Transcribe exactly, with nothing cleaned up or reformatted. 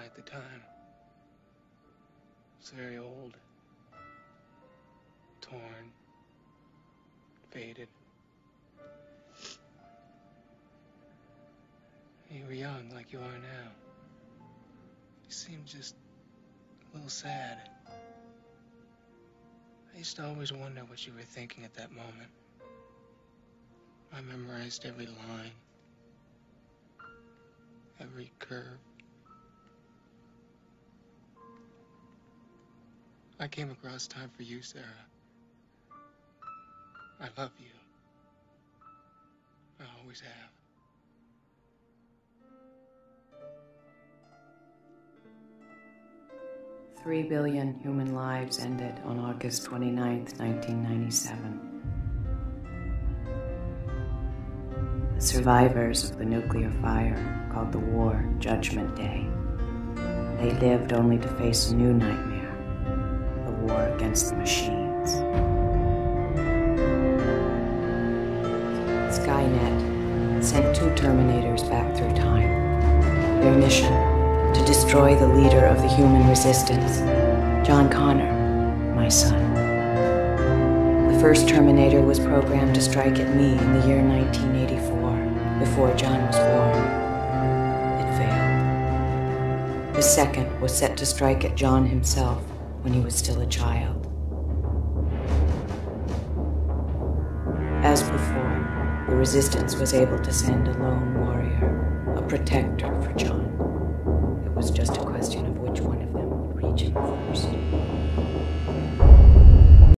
at the time. It's very old, torn, faded. You were young like you are now. You seemed just a little sad. I used to always wonder what you were thinking at that moment. I memorized every line, every curve. I came across time for you, Sarah. I love you. I always have. Three billion human lives ended on August twenty-ninth, nineteen ninety-seven. The survivors of the nuclear fire called the war Judgment Day. They lived only to face a new nightmare, the war against the machines. Skynet sent two Terminators back through time. Their mission, to destroy the leader of the human resistance, John Connor, my son. The first Terminator was programmed to strike at me in the year nineteen eighty-four, before John was born. It failed. The second was set to strike at John himself when he was still a child. As before, the Resistance was able to send a lone warrior, a protector for John. It was just a question of which one of them would reach him first.